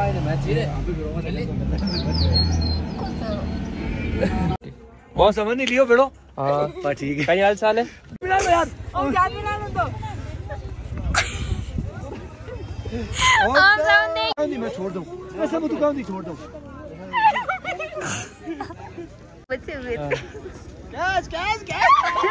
बहुत समझ नहीं लियो बेड़ो। हाँ ठीक है। कहीं हाल चाल है यार। नहीं मैं छोड़ दूँ, ऐसा मैं दुकान नहीं छोड़ दूँ। बच्चे हुए catch catch catch.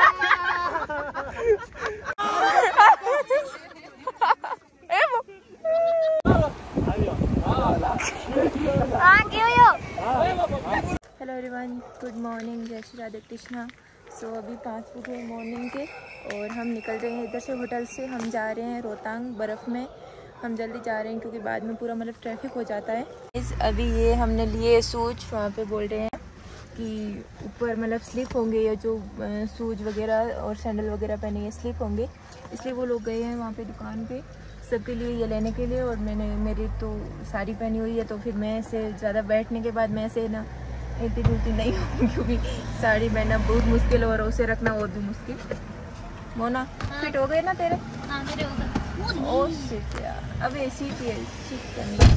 Hello everyone, good morning, जय श्री राधे कृष्णा। सो अभी 5 बजे मॉर्निंग के और हम निकल रहे हैं इधर से होटल से। हम जा रहे हैं रोहतांग बर्फ़ में। हम जल्दी जा रहे हैं क्योंकि बाद में पूरा मतलब ट्रैफिक हो जाता है। अभी ये हमने लिए शूज, वहाँ पे बोल रहे हैं कि ऊपर मतलब स्लिप होंगे, या जो शूज वगैरह और सैंडल वगैरह पहने ये स्लिप होंगे, इसलिए वो लोग गए हैं वहाँ पे दुकान पे सबके लिए ये लेने के लिए। और मेरी तो साड़ी पहनी हुई है, तो फिर मैं ऐसे ज़्यादा बैठने के बाद मैं ऐसे ना इतनी जुलती नहीं हूँ क्योंकि साड़ी पहनना बहुत मुश्किल और उसे रखना और भी मुश्किल। मोना फिट हो गए ना तेरे? हाँ मेरे हो गए। ओह शिट यार, अब ऐसी ठीक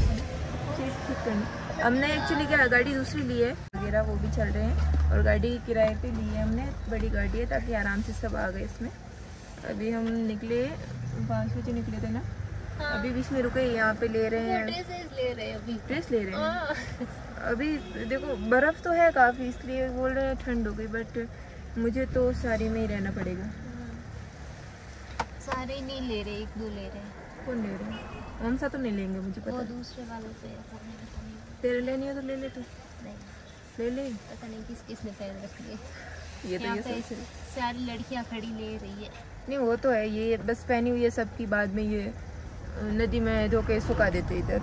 करनी। हमने एक्चुअली क्या गाड़ी दूसरी ली है वगैरह, वो भी चल रहे हैं और गाड़ी किराए पे ली है हमने, बड़ी गाड़ी है ताकि आराम से सब आ गए इसमें। अभी हम निकले 5 बजे निकले थे ना। हाँ। अभी बीच में रुके, यहाँ पे ले रहे हैं ड्रेस ले रहे हैं। हाँ। अभी देखो बर्फ़ तो है काफ़ी, इसलिए बोल रहे हैं ठंड हो गई, बट मुझे तो साड़ी में ही रहना पड़ेगा। सारे नहीं ले रहे, 1-2 ले रहे हैं। कौन ले रहे हैं? हम सा तो नहीं लेंगे, मुझे पता। वो दूसरे वालों से तेरे लेनी हो तो ले ले, तू ले ले। पता नहीं किस किस ने पैर रख लिए। ये तो ये सारी लड़कियां खड़ी ले रही है। नहीं वो तो है, ये बस पहनी हुई है सबकी, बाद में ये नदी में धो के सुखा देते इधर।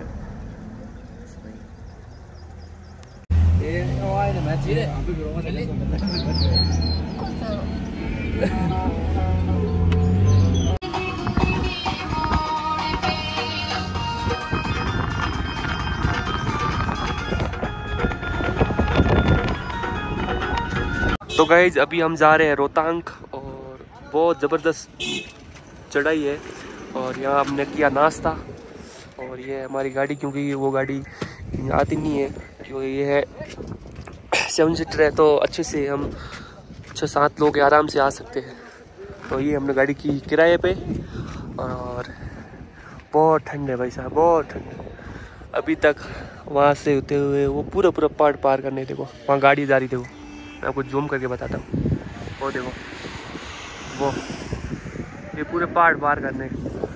तो गाइज अभी हम जा रहे हैं रोहतांग और बहुत ज़बरदस्त चढ़ाई है। और यहाँ हमने किया नाश्ता और ये हमारी गाड़ी, क्योंकि वो गाड़ी आती नहीं है, क्योंकि ये है 7 सीटर है, तो अच्छे से हम 6-7 लोग आराम से आ सकते हैं। तो ये हमने गाड़ी की किराए पे। और बहुत ठंड है भाई साहब, बहुत ठंड। अभी तक वहाँ से होते हुए वो पूरा पहाड़ पार करने, देखो वहाँ गाड़ी जा रही, देखो मैं आपको जूम करके बताता हूँ। वो देखो वो ये पूरे पहाड़ पार करने,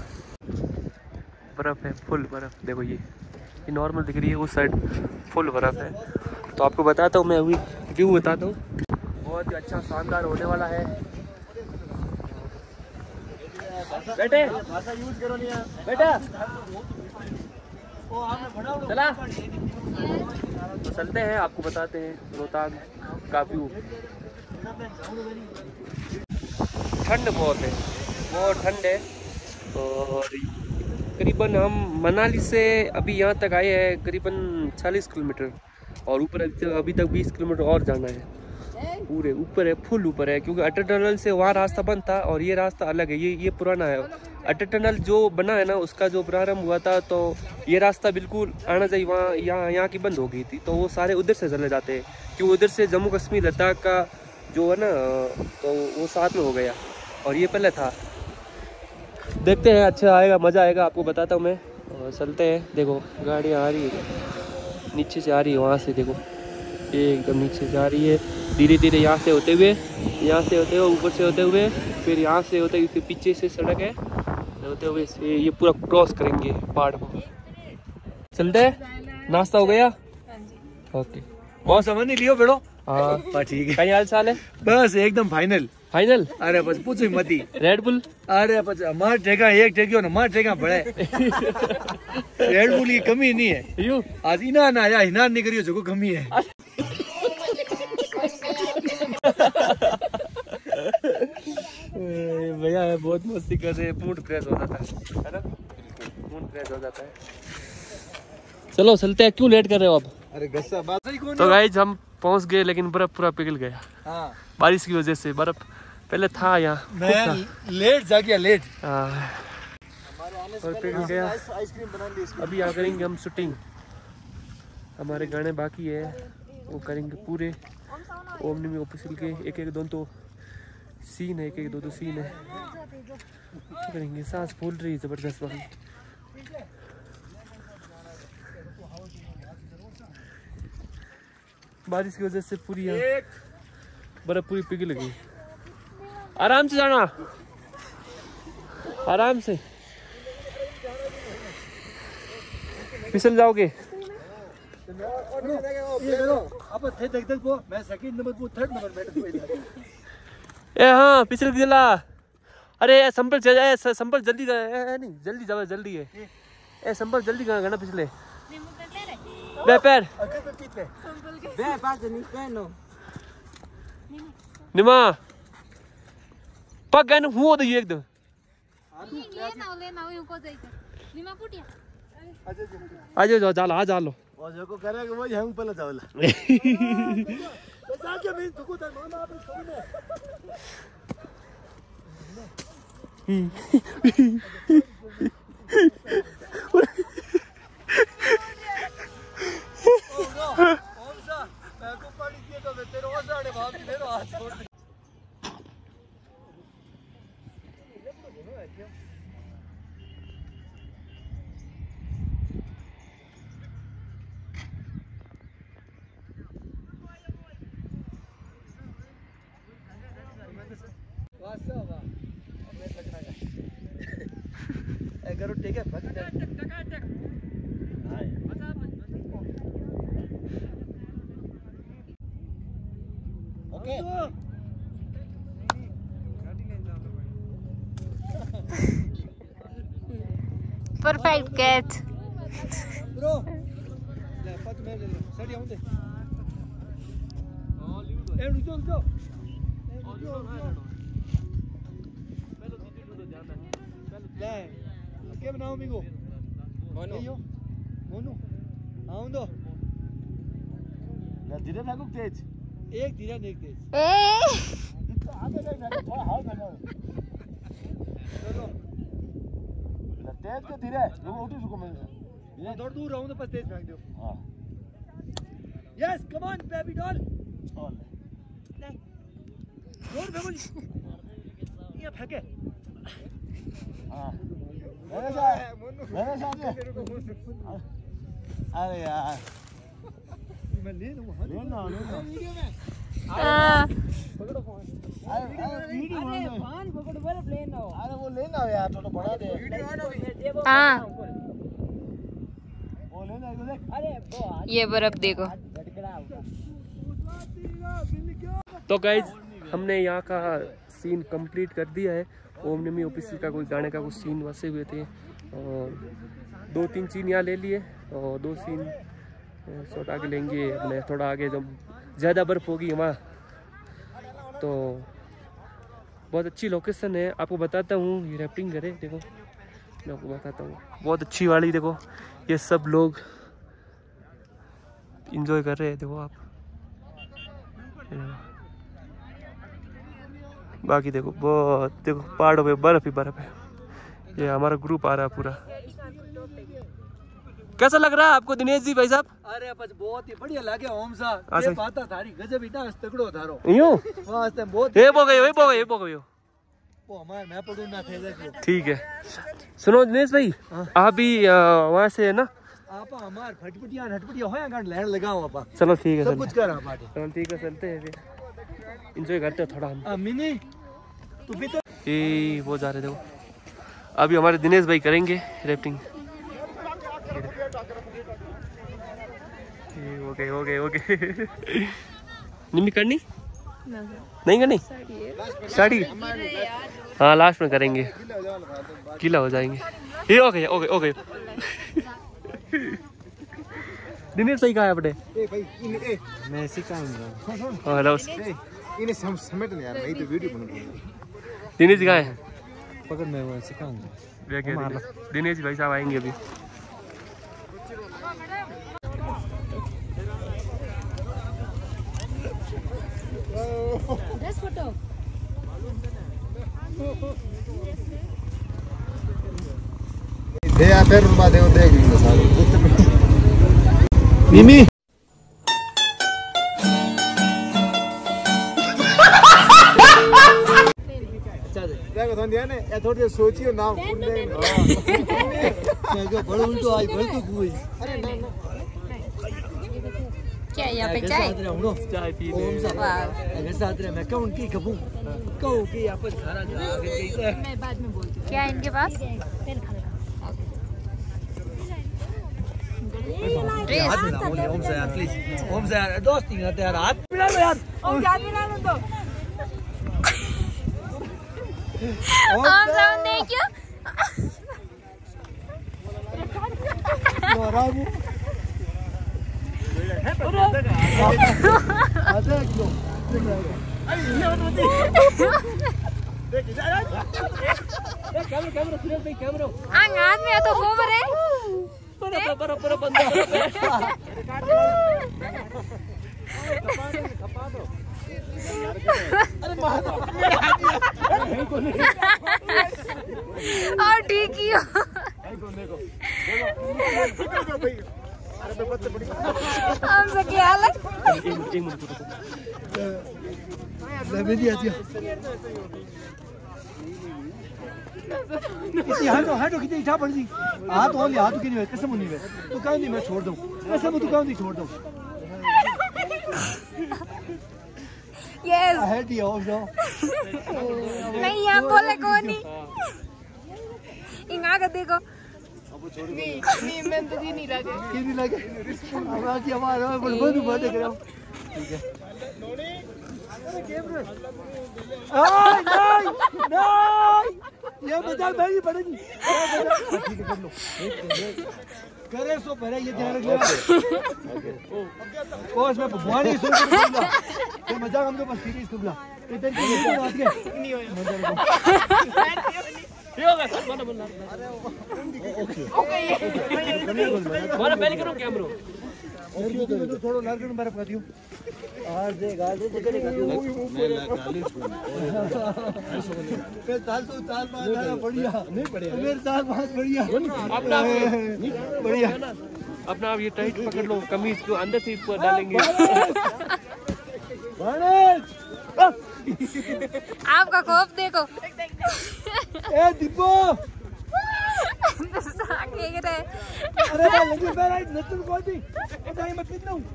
बर्फ़ है, फुल बर्फ़। देखो ये नॉर्मल दिख रही है, उस साइड फुल बर्फ़ है। तो आपको बताता हूँ, मैं अभी व्यू बताता हूँ, बहुत ही अच्छा शानदार होने वाला है। बेटे बेटा चला, तो चलते हैं, आपको बताते हैं रोहतांग का व्यू। ठंड बहुत है, बहुत ठंड है। और करीबन हम मनाली से अभी यहाँ तक आए हैं करीबन 40 किलोमीटर, और ऊपर अभी तक 20 किलोमीटर और जाना है। पूरे ऊपर है, फुल ऊपर है, क्योंकि अटल टनल से वहाँ रास्ता बंद था और ये रास्ता अलग है। ये पुराना है। अटल टनल जो बना है ना, उसका जो प्रारंभ हुआ था, तो ये रास्ता बिल्कुल आना चाहिए वहाँ, यहाँ की बंद हो गई थी, तो वो सारे उधर से चले जाते हैं, क्योंकि उधर से जम्मू कश्मीर लद्दाख का जो है ना, तो वो साथ में हो गया और ये पहले था। देखते हैं, अच्छा आएगा, मज़ा आएगा, आपको बताता हूँ मैं। और चलते हैं, देखो गाड़ी आ रही है, नीचे से आ रही है, वहाँ से देखो ये एकदम नीचे से आ रही है, धीरे धीरे यहाँ से होते हुए, ऊपर से होते हुए, फिर यहाँ से होते हुए पीछे से सड़क है, होते हुए ये पूरा क्रॉस करेंगे पहाड़ को। चलते हैं, नाश्ता हो गया? ओके, बहुत समझ नहीं लियो बेड़ो। हाँ ठीक है। कहीं हाल चाल है? बस एकदम फाइनल। अरे बस पूछो मत ही। Red bull? अरे बस हमारे ठेका एक ठेकियो ना, हमारे ठेका बड़े। रेड बुल की कमी नहीं है। यू आज इना ना आया, हिना नहीं करियो जो कमी है। भैया बहुत मस्ती कर रहे हैं, मूड फ्रेश हो जाता है ना, मूड फ्रेश हो जाता है। चलो चलते हैं, क्यों लेट कर रहे हो आप? अरे गस्सा बात। तो गाइस हम पहुंच गए, लेकिन बर्फ पूरा पिघल गया। हाँ। बारिश की वजह से बर्फ पहले था यहाँ, लेट जा गया, लेट। हाँ और पिघल गया। अभी यहाँ करेंगे हम शूटिंग, हमारे गाने बाकी है, वो करेंगे पूरे। ओम निमी ऑफिशियल के एक एक दो तो सीन है, एक एक दो सीन है, करेंगे। सांस फूल रही है जबरदस्त वाली। बारिश की वजह से पूरी बर्फ पूरी पिघल गई। आराम से जाना, आराम से, फिसल जाओगे। ए हाँ पिछले जिला, अरे संभल संभल जल्दी नहीं, जल्दी जाओ, जल्दी है। ए संभल जल्दी गाना पिछले पैर निमा पग गन हुआ तो एकदम आ जाओ, जालो आ जालो। को करेगा वो हम पहले जावला करो ठीक है ओके परफेक्ट कैच ब्रो ले पत में ले लो सड़ी आउंदे ए रुको रुको ले के बनाओ मिगो मोनो मोनो आउंदो ले धीरे भागो तेज एक धीरे एक तेज इतना आगे नहीं थोड़ा हाल में चलो तेज के धीरे रुको उठी रुको मैं ये थोड़ा दूर रहूं तो बस तेज फेंक दो हां yes come on baby doll all ले जोर फेंको ये फेंके हां मेरे साथ अरे यार मैं ले लूं वीडियो में पकड़ो फोन वीडियो में फोन पकड़ो बोले प्लेन ना हो अरे वो लेना यार थोड़ा बढ़ा दे वीडियो ऑन हो गई हाँ वो लेना देख अरे वो ये बर्फ देखो। तो गाइज हमने यहाँ का सीन कंप्लीट कर दिया है। ओम निमी ऑफिस का कोई गाने का कुछ सीन वैसे हुए थे और 2-3 सीन यहाँ ले लिए और 2 सीन शॉट आगे लेंगे अपने थोड़ा आगे जब ज़्यादा बर्फ़ होगी वहाँ। तो बहुत अच्छी लोकेशन है, आपको बताता हूँ। ये राफ्टिंग करे देखो, मैं आपको बताता हूँ, बहुत अच्छी वाली देखो। ये सब लोग इंजॉय कर रहे हैं देखो आप। बाकी देखो बहुत, देखो पहाड़ों पे बर्फ ही बर्फ है। ये हमारा ग्रुप आ रहा है पूरा। कैसा लग रहा है आपको दिनेश जी भाई साहब? अरे बस बहुत ही बढ़िया लगे ओम साहब। ये बात थारी गजब इतना तगड़ो थारो यूं वास्ते बहुत ये बो गयो वो हमारे मैं पढ़ू ना थे देखो। ठीक है सुनो दिनेश भाई, आप भी वहां से है ना? आप हमार फटपटिया हटपटिया होया गण लहर लगाओ आप। चलो ठीक है, सब कुछ कर आप चलो ठीक है, चलते हैं फिर एंजॉय करते हैं थोड़ा हम। मिनी तू भी तो ये वो जा रहे देखो, अभी हमारे दिनेश भाई करेंगे राफ्टिंग। ओके निम्मी करनी नहीं करनी साड़ी, हाँ लास्ट में करेंगे, गीला हो जाएंगे। ये ओके दिनेश भाई कहाँ है अपने? मैं सिखाऊंगा। हेलो इन्हें समेट नहीं यार, नहीं तो वीडियो बनूंगा। दिनेश जी कहाँ है? पकड़ मैं वो सिखाऊंगा। दिनेश भाई साहब आएंगे अभी। दे आते रुपा दे मिमी दिया ने ए थोड़ी सोचियो नाम मैं बड़ो उल्टो आई बड़ तो कोई अरे ना क्या यहाँ पे चाय चाय पी ले अगर साथ रहे मैं कहूं की खबू कहूं कि आपस खाना आगे गई तो मैं बाद में बोलती हूँ। क्या है इनके पास ओम से यार प्लीज ओम से यार दोस्त नहीं रहते यार हाथ मिला लो यार ओम हाथ मिला लो तो ओम साउंड देखियो रामू आजा क्यों कैमरा सुरेश भाई कैमरा हाथ में तो गोबर है बड़ा बंदा और ठीक ही हो हम से क्या हालत हाथ कितनी इच्छा पड़ दी हाथ और हाथ की नहीं कसम नहीं तू कह नहीं मैं छोड़ दूं कसम तू कह नहीं छोड़ दूं यस हेड दिया हो नहीं यहाँ बोले कौन नहीं इंगा कर देखो नहीं मैं तो नहीं लगे की नहीं लगे हमारा की हमारा बंद बंद करो ठीक है नहीं ये मजाक भाई पड़ेगी ठीक है कर लो करे सो पहले ये ध्यान रखना कोच में भगवान ही सोच रहा ये मजाक हमको बस सीरियस तुमला ये टेंशन नहीं बात के नहीं होगा ओके मारा पहले करो कैमरा थोड़ा लार्गन बर्फ कर दियो आज दे जगह नहीं कर दियो मैं गाली फिर साल तो साल बाद बढ़िया नहीं बढ़िया मेरे साल बाद बढ़िया अपना बढ़िया अपना आप ये टाइट पकड़ लो कमीज को अंदर से ऊपर डालेंगे आपका खौफ देखो ए दीपो अरे लगी मेरा नतन कोई भी बताइए मैं कितना हूं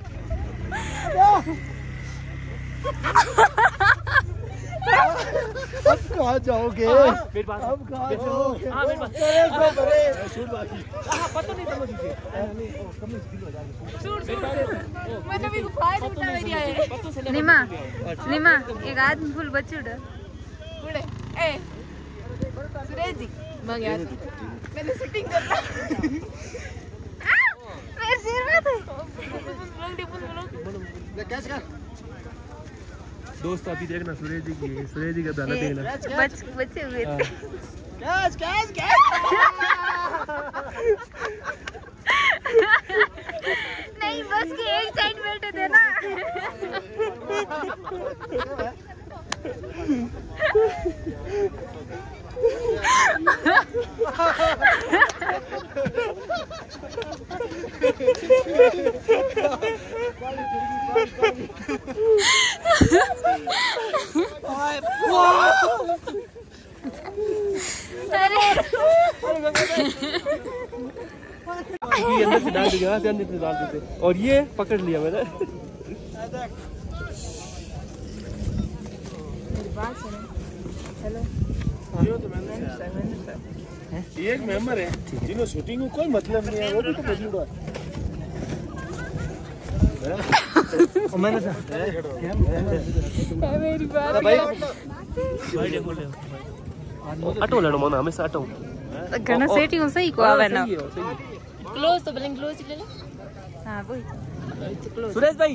अब कहाँ जाओगे अब कहाँ जाओगे पता नहीं समझ मैंने भी फाइट उठा दिया है निमा निमा एक आदमी फुल बच्चे उड़ा उड़े ए सुरेश जी मांग यार मैंने शूटिंग करना मेरे सिर में थे कैच कर दोस्त अभी देखना सुरेश जी की हालत देखना बच्चे हुए थे कैच नहीं बस के एक साइड बैठे थे ना ये अंदर से डाल दीजिए अंदर से डाल दीजिए और ये पकड़ लिया मैंने एक मेंबर है जिन्होंने शूटिंग को कोई मतलब नहीं है वो भी तो मौजूद है मैंने मेरी बात भाई ऑटो लेना मोना हमेशा ऑटो घना सेटिंग सही को आवे ना क्लोज तो ब्लिंक क्लोज ले लो हां वही सुरेश भाई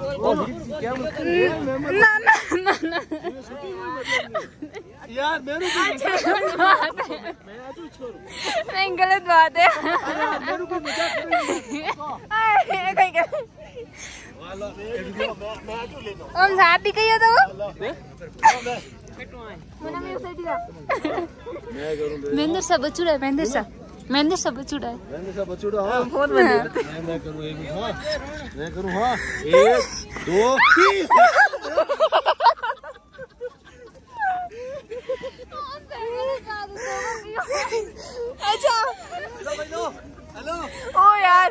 ना यार मेरे को नहीं गलत बात है मेरे को मजाक हम साथ ही कहियो तो महेंद्र सा बचूड़ा है महेंद्र सा बचूड़ा है फोन में मैं करूं एक हां मैं करूं हां 1 2 3 ओ यार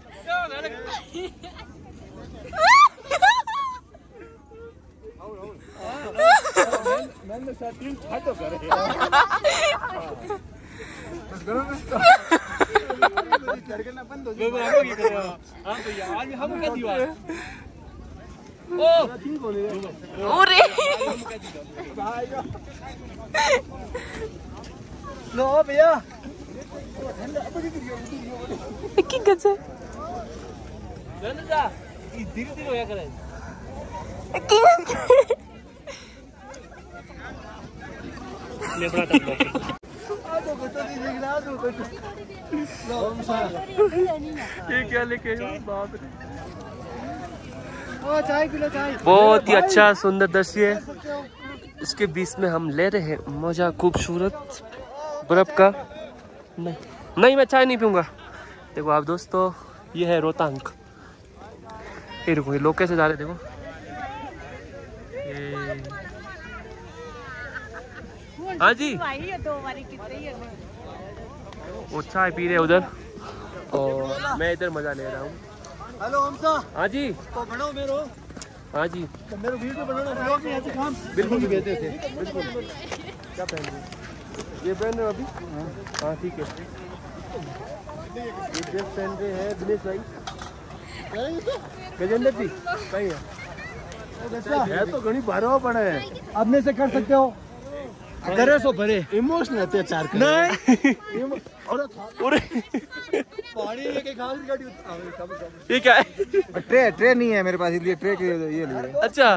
मैंने साथी छाटो करे बस करो धड़कना बंद हो जाए हां तो यार हम क्या दीवार ओ ठीक हो रही अरे लो भैया की गजे नंदा ई धीरे-धीरे होया करे की ले बड़ा टाइम लगे आ तो घटो नहीं देखना तो घटो लो हम सा ये क्या लेके बाप रे ओ चाय पी लो चाय बहुत ही अच्छा सुंदर दृश्य है इसके बीच में हम ले रहे हैं मजा खूबसूरत बर्फ का नहीं मैं चाय नहीं पीऊंगा देखो आप दोस्तों ये है रोहतांग ये रुको ये लोग कैसे जा रहे देखो हाँ जी वो चाय पी रहे उधर और मैं इधर मजा ले रहा हूँ हेलो हमसा हाँ जी तो बनाओ मेरो हाँ जी तो मेरे वीडियो बनाना ब्लॉग में ऐसे काम बिल्कुल कहते थे बिल्कुल क्या पहन रहे ये पहन रहे हो अभी हाँ ठीक है ये ड्रेस पहन रहे हैं दिनेश भाई गजेंद्र जी कहीं है तो घनी भरो पड़े अब में से कर सकते हो करे सो भरे इमोशनल अत्याचार नहीं और पानी लेके खास गाड़ी ये क्या है ट्रे नहीं है मेरे पास इसलिए ट्रे के ये लिए अच्छा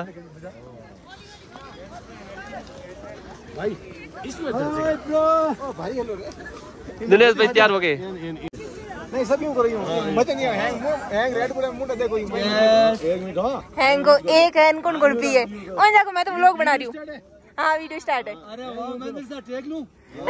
भाई इसमें ब्रो ओ भाई हेलो दिनेश भाई तैयार हो गए नहीं सब यूं कर रही हूं मजा नहीं हैंग रेड बुल मुंडा देखो एक मिनट हां हैंग को एक हैंग कौन गुड़पी है और जाको मैं तो व्लॉग बना रही हूँ हाँ वीडियो स्टार्ट है अरे वाह मैं तेरे साथ टेक लूं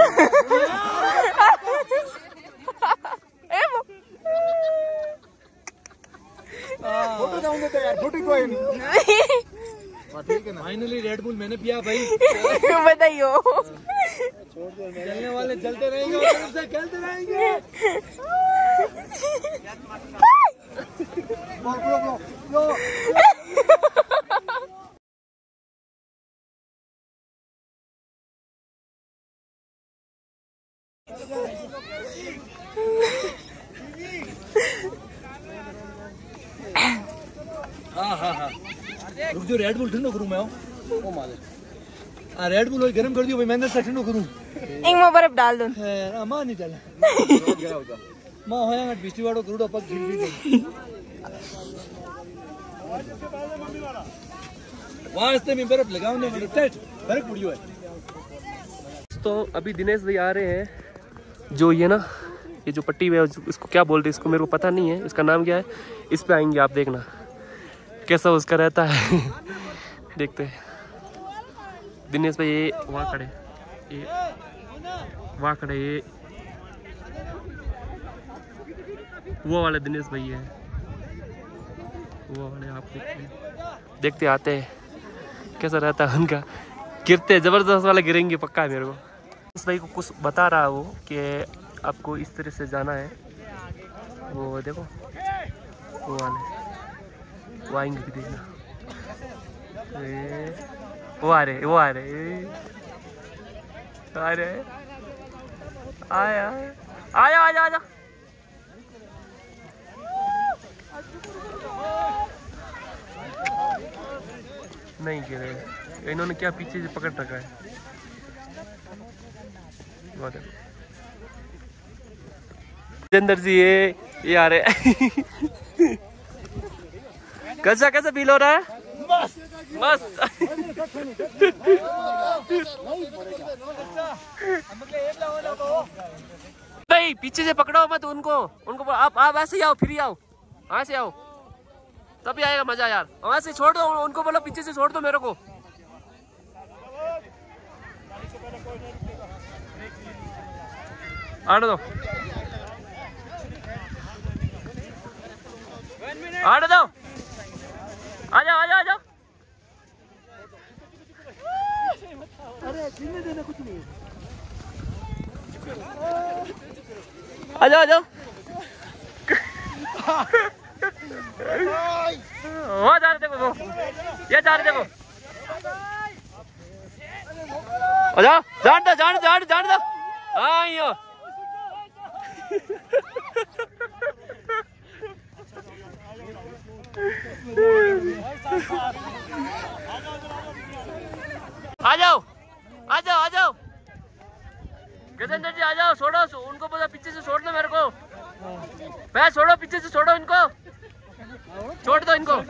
फोटो जाऊंगे तो यार फोटो कोई नहीं ठीक है ना फाइनली रेड बुल मैंने पिया भाई बताइयो चलने वाले चलते रहेंगे और उनसे खेलते रहेंगे लो हाँ रुक जो रेड बुल ठंडो करूँ मैं ओ माले रेड बुल गरम कर दियो भाई मैंने से ठंडो करूँ एक में बर्फ डाल दो मां नहीं चला मां होया बिस्टी वाड़ो करूडो पग गिर वास्ते में बर्फ लगाओ ने मेरे टेट बर्फ पड़ियो है तो अभी दिनेश भाई आ रहे हैं जो ये ना ये जो पट्टी है इसको क्या बोलते हैं इसको मेरे को पता नहीं है इसका नाम क्या है इस पे आएंगे आप देखना कैसा उसका रहता है देखते हैं दिनेश भाई ये वहाँ खड़े ये वहाँ खड़े ये वो वाले दिनेश भाई है वो वाले आप देखते आते हैं कैसा रहता है उनका गिरते जबरदस्त वाले गिरेंगे पक्का है मेरे को दिनेश भाई को कुछ बता रहा वो कि आपको इस तरह से जाना है वो देखो वो वाले वो आएंगे भी देखना वो आ रहे आया आजा नहीं गिरे इन्होंने क्या पीछे से पकड़ रखा है जितेंद्र जी ये आ रहे कैसा फील हो रहा है मस्त भाई पीछे से पकड़ो मत उनको आप ऐसे ही आओ फिर आओ ऐसे आओ तभी आएगा मजा यार ऐसे छोड़ दो उनको बोलो पीछे से छोड़ दो मेरे को आने दो आने दो आ जाओ अरे जीने देना कुछ नहीं आ जाओ वो जा रहे देखो, वो ये जा रहे देखो। जाओ, जान दो। हाँ यो। आ जाओ गजेंद्र जी, आ जाओ। छोड़ो उनको, बोला पीछे से छोड़ दो मेरे को। मैं छोड़ो, पीछे से छोड़ो इनको, छोड़ दो इनको।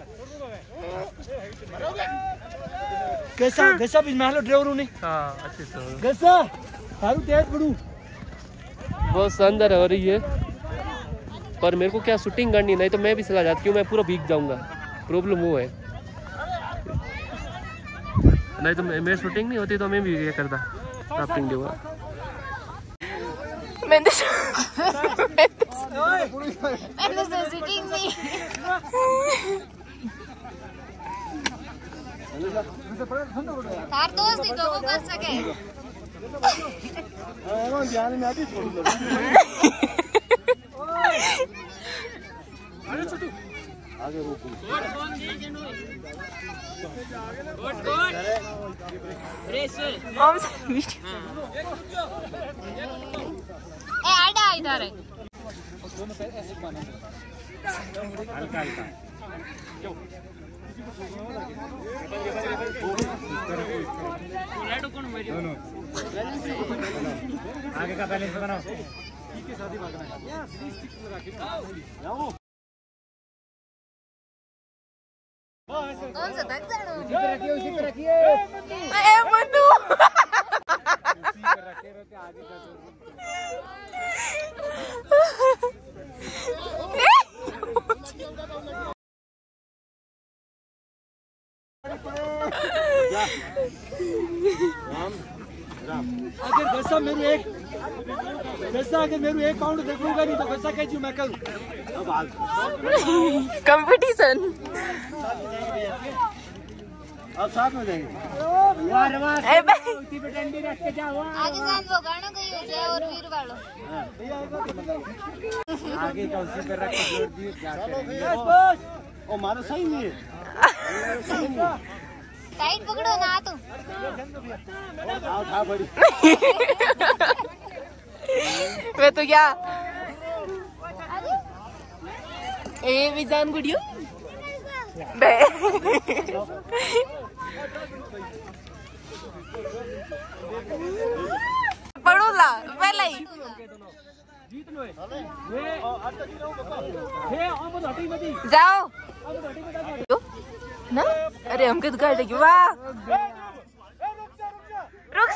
कैसा बीच में ड्राइवर नहीं। हाँ अच्छे से कैसा हारू तेज पड़ू। बहुत शानदार हो रही है, पर मेरे को क्या शूटिंग करनी, नहीं तो मैं भी चला जाती हूँ, मैं पूरा भीग जाऊंगा। प्रॉब्लम वो है, नहीं तो मैं शूटिंग नहीं होती तो मैं भी ये करता राफ्टिंग हुआ। मैंने तार दोस्त ही दो कर सके। आगे रोको। आड़ा इधर है। हल्का आगे का बैलेंस बनाओ। ठीक है, शादी भागना है। कौन सा तक जानो? उसी पे रखिए। ए मधु। उसी पे रखे रहते आगे का अगर मेरू एक काउंट देखूंगा नहीं तो कैसा कहती मैं करूं। कंपटीशन अब साथ में जाएंगे। आगे साथ वो गाना गई हो जाए और वीर वालों। आगे का उसी पे रख के जोड़ दिए क्या करेंगे। ओ मारो सही नहीं है। टाइट पकड़ो ना तुम। आओ था बड़ी। मैं तो क्या ए भी जान गुड़ियो पढ़ो ला पहला ही जाओ ना। अरे हम कित गाड़ी की वाह रुक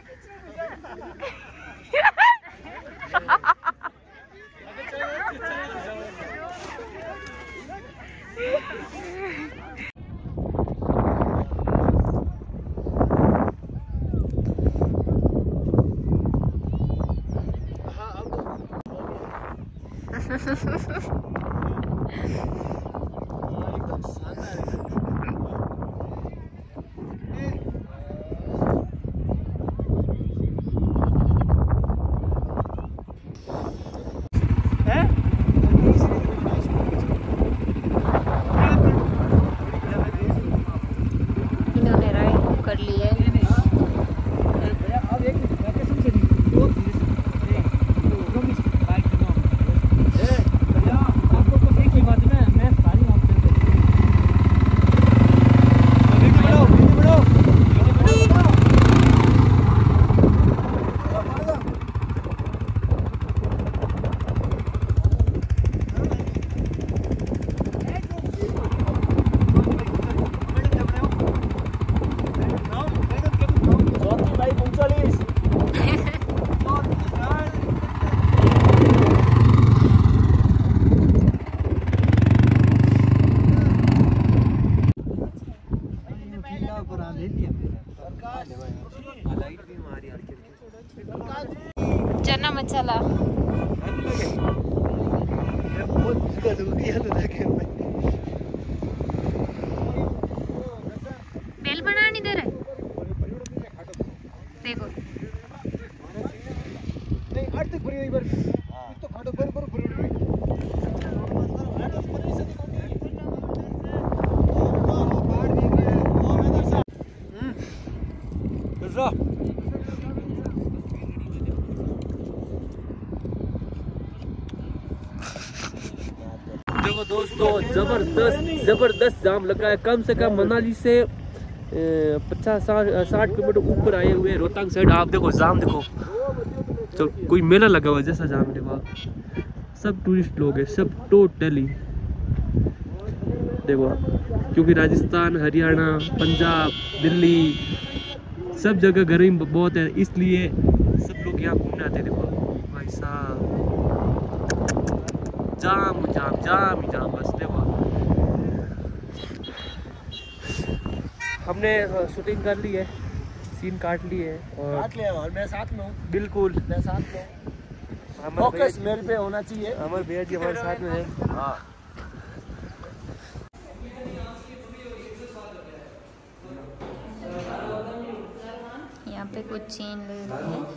चना मसाला बेल बना नहीं दे रहे देखो नहीं 8 तक भरी एक बार तो खाटो पर देखो दोस्तों, जबरदस्त जाम लगा है। कम से कम मनाली से 50-60 किलोमीटर ऊपर आए हुए रोहतांग साइड। आप देखो जाम देखो, तो कोई मेला लगा हुआ जैसा जाम देखो आप। सब टूरिस्ट लोग हैं, सब टोटली देखो आप, क्योंकि राजस्थान, हरियाणा, पंजाब, दिल्ली सब जगह गर्मी बहुत है, इसलिए सब लोग यहाँ घूमने आते हैं। देखो भाई साहब, जाम जाम जाम ही जाम, बस देखो हमने शूटिंग कर ली है, सीन काट ली है और मैं साथ में हूँ। बिल्कुल मैं साथ में हूँ, फोकस मेरे पे होना चाहिए। हमारे भैया जी हमारे साथ में है। हाँ यहाँ पे कुछ चीन ले रहे हैं।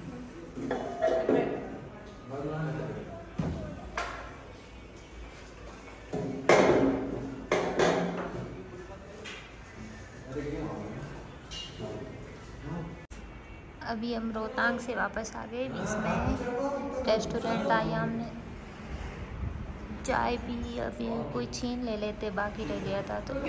अभी हम रोहतांग से वापस आ गए। बीच में रेस्टोरेंट आया, हमने चाय पी, अभी कोई छीन ले लेते, बाकी रह गया था तो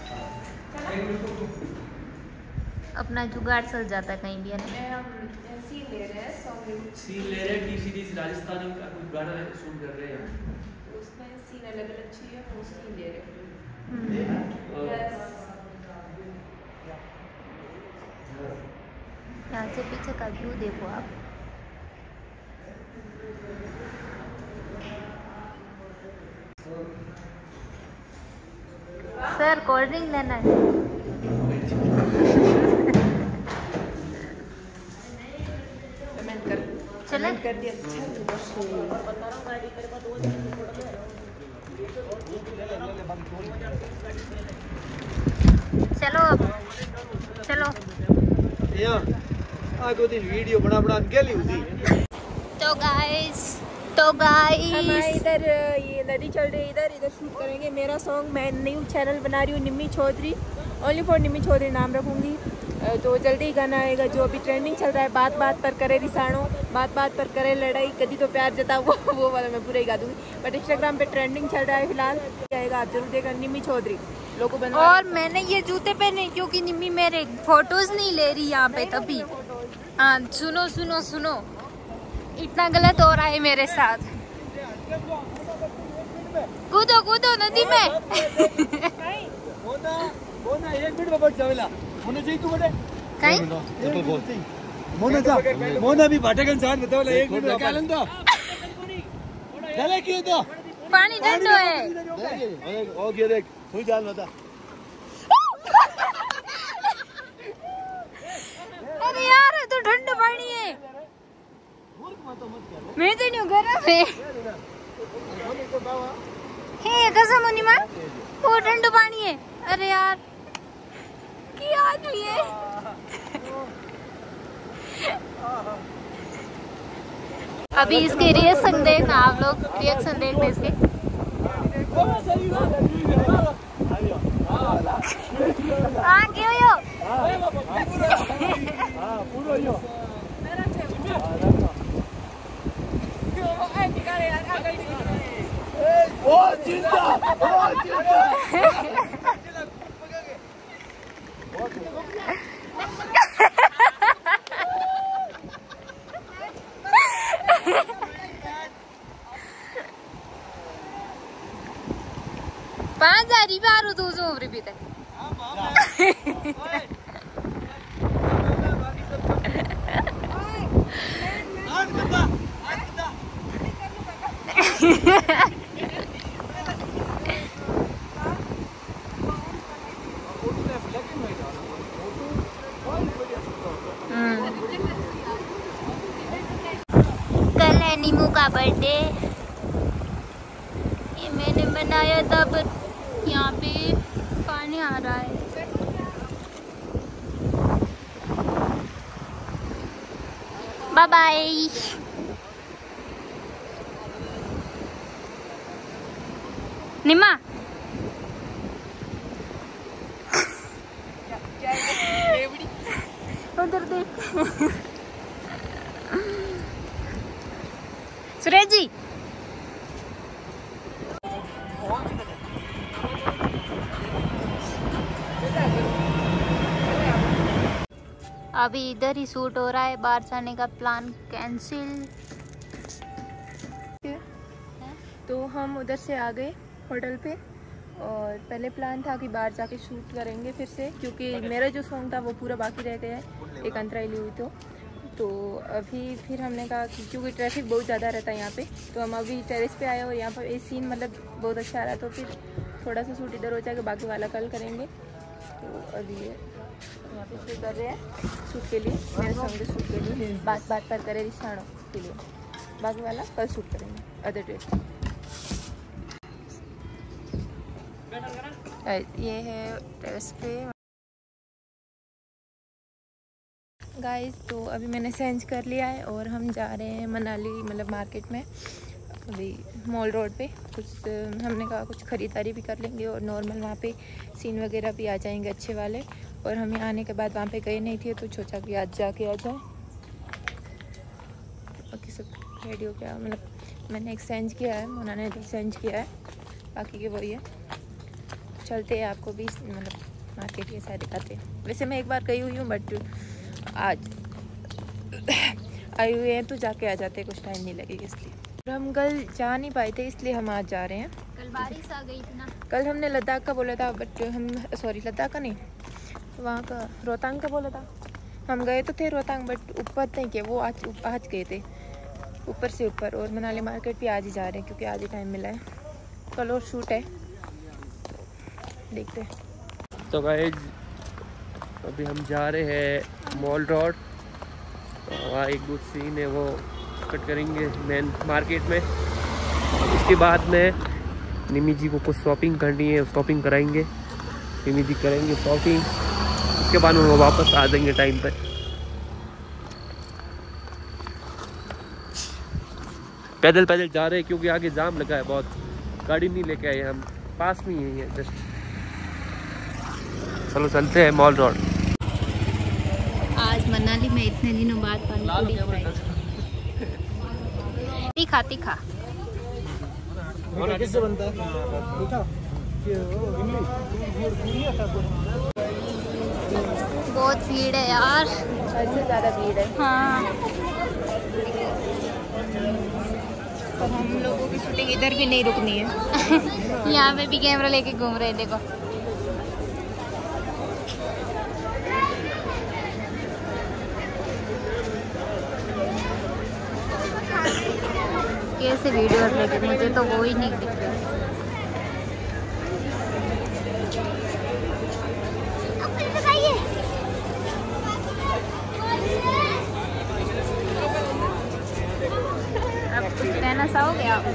अपना जुगाड़ चल जाता कहीं भी है ना। सीन ले रहे सीन टी सीरीज राजस्थानी का कुछ गाना शूट कर रहे हैं, उसमें सीन अलग अलग चाहिए, वो सीन ले रहे हैं। यहाँ से पीछे का व्यू देखो आप। सर कोल्ड ड्रिंक लेना है। चले कर दिया। चलो अब चलो। आगो दिन वीडियो बना के ली उसी। तो गाइस हमारे इधर ये नदी चल रही है, इधर शूट करेंगे। मेरा सॉन्ग, मैं न्यू चैनल बना रही हूँ निम्मी चौधरी, ओनली फॉर निम्मी चौधरी नाम रखूँगी। तो जल्दी ही गाना आएगा। जो अभी ट्रेंडिंग चल रहा है, बात बात पर करे रिसाणो, बात बात पर करे लड़ाई, कभी तो प्यार जता, वो वाला मैं पूरा ही गा दूँगी। बट इंस्टाग्राम पे ट्रेंडिंग चल रहा है फिलहाल, आएगा आप जरूर देखना। निम्मी चौधरी लोगों बना। और मैंने ये जूते पहने क्योंकि निम्मी मेरे फोटोज नहीं ले रही यहाँ पे, तभी। हाँ सुनो सुनो सुनो, इतना गलत हो रहा है मेरे साथ। कूदो कूदो नदी में। एक मिनट बाबा जावेला मोना चाहिए तू बड़े कहीं मोना भी भाटेगन जान बताओ। एक मिनट निकालन तो चले क्यों तो पानी ठंडो है। ओ ये देख तू जान बता। अरे यार तो ठंडा पानी है, मैं तो नहीं गरम है। हे कसम मुनिमा, वो ठंडा पानी है। अरे यार क्या आदमी है। अभी इसके रिएक्शन देखना आप लोग, रिएक्शन देखना इसके। हाँ क्यों यो पाँच हजार बार तू जो रिपीट है। कल है नीमू का बर्थडे, ये मैंने बनाया था, पर यहाँ पे पानी आ रहा है। Bye bye. निम्मा उधर देख। सुरेश जी अभी इधर ही शूट हो रहा है, बाहर जाने का प्लान कैंसिल। तो हम उधर से आ गए होटल पे, और पहले प्लान था कि बाहर जाके शूट करेंगे फिर से, क्योंकि मेरा जो सॉन्ग था वो पूरा बाकी रह गया है, एक अंतराई ली हुई तो अभी फिर हमने कहा कि क्योंकि ट्रैफिक बहुत ज़्यादा रहता है यहाँ पे, तो हम अभी टेरेस पे आए और यहाँ पर ये सीन मतलब बहुत अच्छा आ रहा है, तो फिर थोड़ा सा शूट इधर हो जाएगा, बाकी वाला कल करेंगे। तो अभी यहाँ पे शूट कर रहे हैं शूट के लिए, मेरे सॉन्ग के शूट के लिए, बात पर करे रिश्तानों के लिए, बाकी वाला कल शूट करेंगे अदर डेट। ये है टेरेस पे गाइस। तो अभी मैंने चेंज कर लिया है और हम जा रहे हैं मनाली, मतलब मार्केट में, अभी मॉल रोड पे कुछ हमने कहा कुछ ख़रीदारी भी कर लेंगे और नॉर्मल वहाँ पे सीन वगैरह भी आ जाएंगे अच्छे वाले। और हम यहाँ आने के बाद वहाँ पे गए नहीं थे, तो सोचा कि आज जाके आ जाए। बाकी सब रेडी हो गया, मतलब मैंने एक्सचेंज किया है, मोना ने एक्सचेंज किया है, बाकी के वही है। चलते हैं, आपको भी मतलब मार्केट के साथ दिखाते हैं। वैसे मैं एक बार गई हुई हूँ, बट आज आए हुए हैं तो जाके आ जाते, कुछ टाइम नहीं लगेगा इसलिए। हम कल जा नहीं पाए थे, इसलिए हम आज जा रहे हैं। कल बारिश आ गई थी ना। कल हमने लद्दाख का बोला था, बट हम सॉरी लद्दाख का नहीं, वहाँ का रोहतांग का बोला था। हम गए तो थे रोहतांग, बट ऊपर नहीं किया, वो आज गए थे ऊपर से ऊपर। और मनाली मार्केट भी आज ही जा रहे हैं, क्योंकि आज ही टाइम मिला है, कल और शूट है, देखते हैं। तो गाइस अभी हम जा रहे हैं मॉल रोड, वहाँ एक दो सीन है वो कट करेंगे मेन मार्केट में। उसके बाद में निमी जी को कुछ शॉपिंग करनी है, शॉपिंग कराएंगे, निमी जी करेंगे शॉपिंग, उसके बाद में वो वापस आ जाएंगे टाइम पर। पैदल पैदल जा रहे हैं क्योंकि आगे जाम लगा है बहुत, गाड़ी नहीं लेके आए हम, पास में ही है जस्ट। चलो चलते हैं मॉल रोड। आज मनाली में इतने दिनों बाद पानी पूरी तीखा तीखा कैसे बनता है? बहुत भीड़ है यार, ऐसे ज़्यादा भीड़ है। हाँ। और हम लोगों की शूटिंग इधर भी नहीं रुकनी है। यहाँ पे भी कैमरा लेके घूम रहे हैं, देखो। कैसे वीडियो लेके, मुझे तो वो ही नहीं दिख रहा। अब कुछ कहना चाहोगे आप?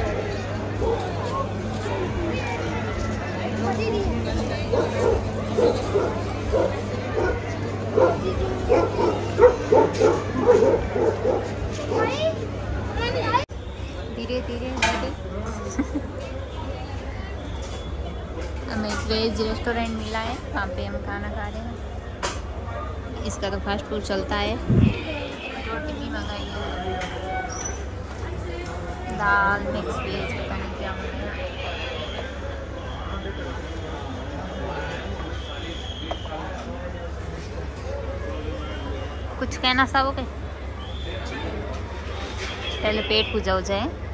धीरे धीरे धीरे। हमें एक वेज रेस्टोरेंट मिला है, वहाँ पे हम खाना खा रहे हैं। इसका तो फास्ट फूड चलता है। रोटी भी मंगाई है, दाल मिक्स वेज, पता नहीं क्या मंगाया। कुछ कहना चाहोगे? पहले पेट पूजा हो जाए।